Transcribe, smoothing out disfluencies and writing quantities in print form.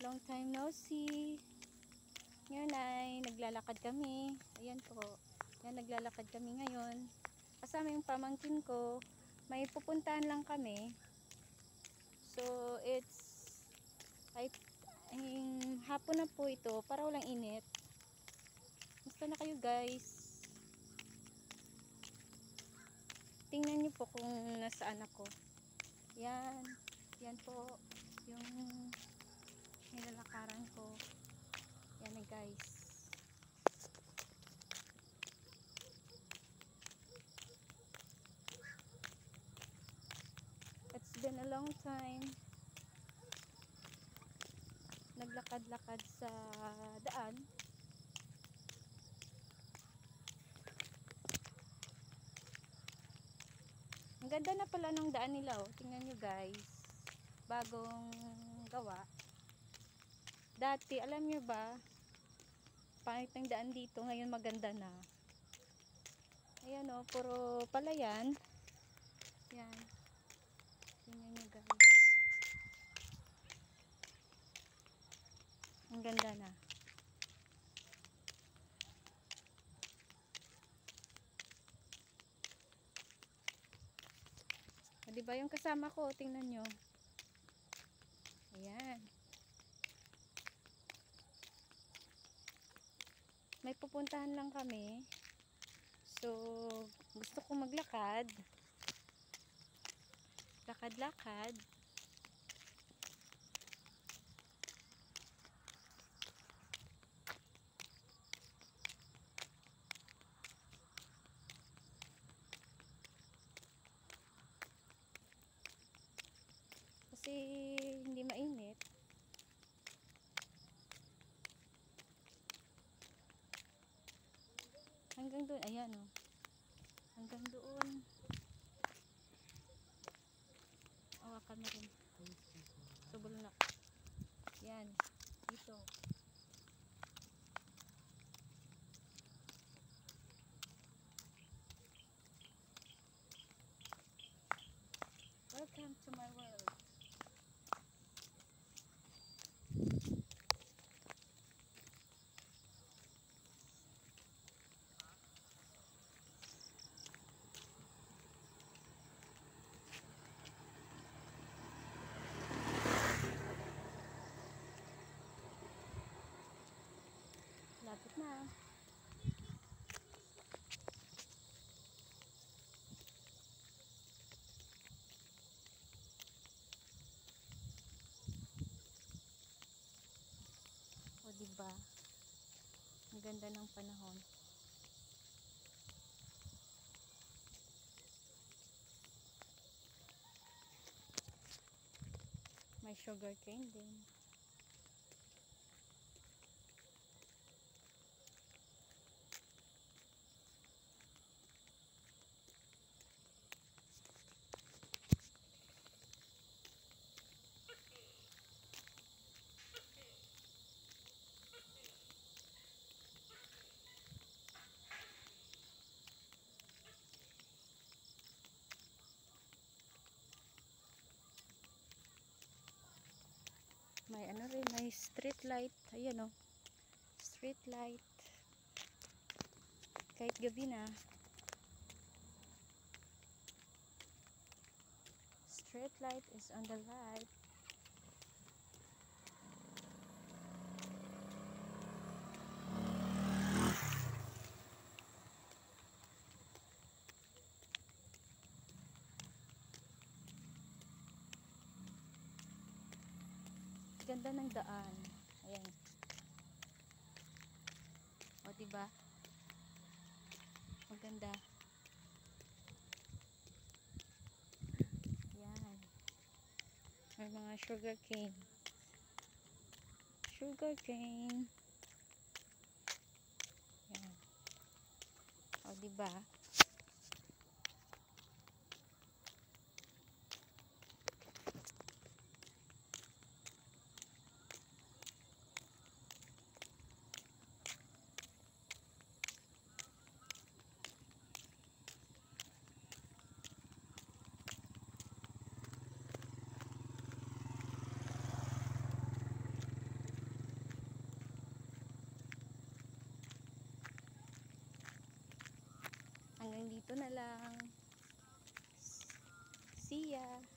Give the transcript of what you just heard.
Long time no see. Ngayon ay naglalakad kami. Ayan po. Yan, naglalakad kami ngayon. Kasama yung pamangkin ko. May pupuntahan lang kami. So, ay hapon na po ito. Para walang init. Musta na kayo guys? Tingnan nyo po kung nasaan ako. Yan. Yan po. Yung nilalakaran ko. Yan na guys. It's been a long time. Naglakad-lakad sa daan. Ang ganda na pala ng daan nila, oh. Tingnan nyo guys. Bagong gawa. Dati, alam nyo ba, pangit ng daan dito, ngayon maganda na. Ayan o, puro palayan. Yan. Tingnan nyo guys. Ang ganda na. O, diba yung kasama ko, tingnan nyo. Ayan. May pupuntahan lang kami. So, gusto ko maglakad. Lakad-lakad. Kasi hindi mainit. Hanggang doon, ayan o. Hanggang doon. Awakan mo rin. Subol na. Yan. Dito. Welcome to my world. Lapit na. O diba? Ang ganda ng panahon. May sugar cane din. May ano rin, may street light. Ayan o. Street light. Kahit gabi na. Street light is on the light. Ganda ng daan. Ayan. O diba? Maganda. Yan. May mga sugar cane. Sugar cane. Yan. O diba? dito na lang. See ya!